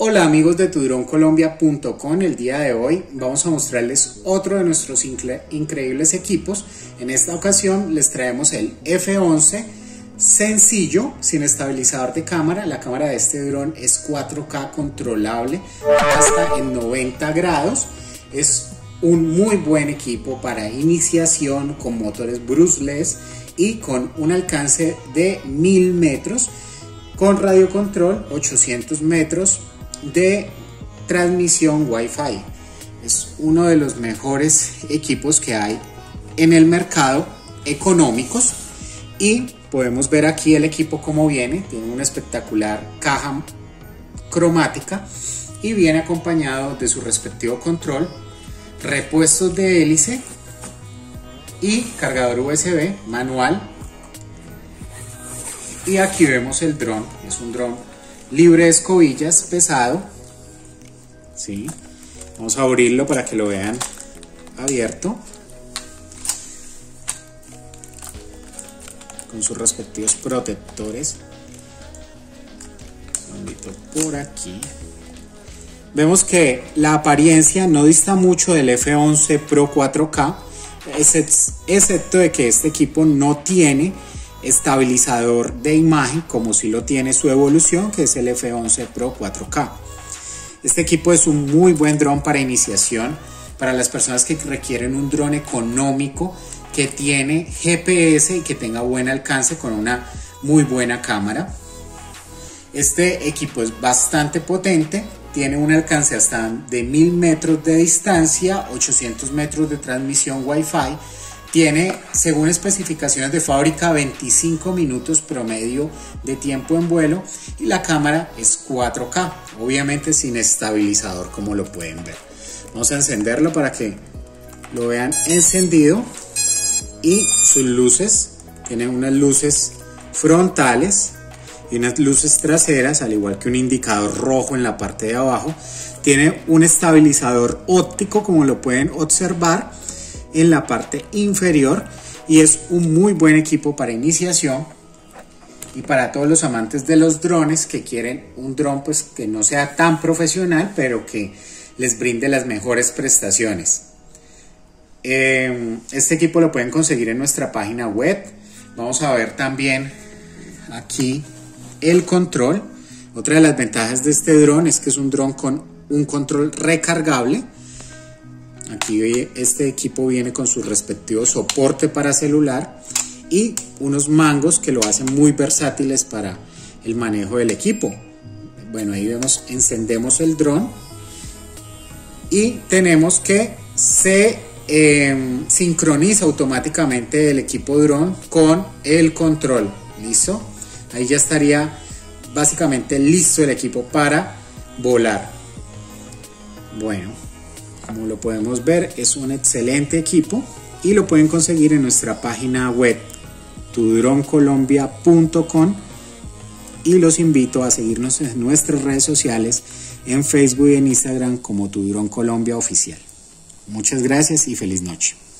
Hola amigos de tudroncolombia.com, el día de hoy vamos a mostrarles otro de nuestros increíbles equipos. En esta ocasión les traemos el F11 sencillo, sin estabilizador de cámara. La cámara de este dron es 4K controlable hasta en 90 grados. Es un muy buen equipo para iniciación con motores brushless y con un alcance de 1000 metros, con radiocontrol 800 metros de transmisión Wi-Fi. Es uno de los mejores equipos que hay en el mercado, económicos, y podemos ver aquí el equipo como viene. Tiene una espectacular caja cromática y viene acompañado de su respectivo control, repuestos de hélice y cargador USB manual. Y aquí vemos el dron. Es un dron libre de escobillas, pesado. ¿Sí? Vamos a abrirlo para que lo vean abierto, con sus respectivos protectores. Por aquí vemos que la apariencia no dista mucho del F11 Pro 4K, excepto de que este equipo no tiene estabilizador de imagen como si lo tiene su evolución, que es el F11 Pro 4K. Este equipo es un muy buen dron para iniciación, para las personas que requieren un dron económico que tiene GPS y que tenga buen alcance con una muy buena cámara. Este equipo es bastante potente, tiene un alcance hasta de 1000 metros de distancia, 800 metros de transmisión Wi-Fi. Tiene, según especificaciones de fábrica, 25 minutos promedio de tiempo en vuelo, y la cámara es 4K, obviamente sin estabilizador, como lo pueden ver. Vamos a encenderlo para que lo vean encendido. Y sus luces, tiene unas luces frontales y unas luces traseras, al igual que un indicador rojo en la parte de abajo. Tiene un estabilizador óptico, como lo pueden observar, en la parte inferior, y es un muy buen equipo para iniciación y para todos los amantes de los drones que quieren un dron pues que no sea tan profesional, pero que les brinde las mejores prestaciones. Este equipo lo pueden conseguir en nuestra página web. Vamos a ver también aquí el control. Otra de las ventajas de este dron es que es un dron con un control recargable. Aquí este equipo viene con su respectivo soporte para celular y unos mangos que lo hacen muy versátiles para el manejo del equipo. Bueno, ahí vemos, encendemos el dron y tenemos que se sincroniza automáticamente el equipo dron con el control. ¿Listo? Ahí ya estaría básicamente listo el equipo para volar. Bueno, como lo podemos ver, es un excelente equipo y lo pueden conseguir en nuestra página web tudroncolombia.com, y los invito a seguirnos en nuestras redes sociales, en Facebook y en Instagram como Tu Dron Colombia Oficial. Muchas gracias y feliz noche.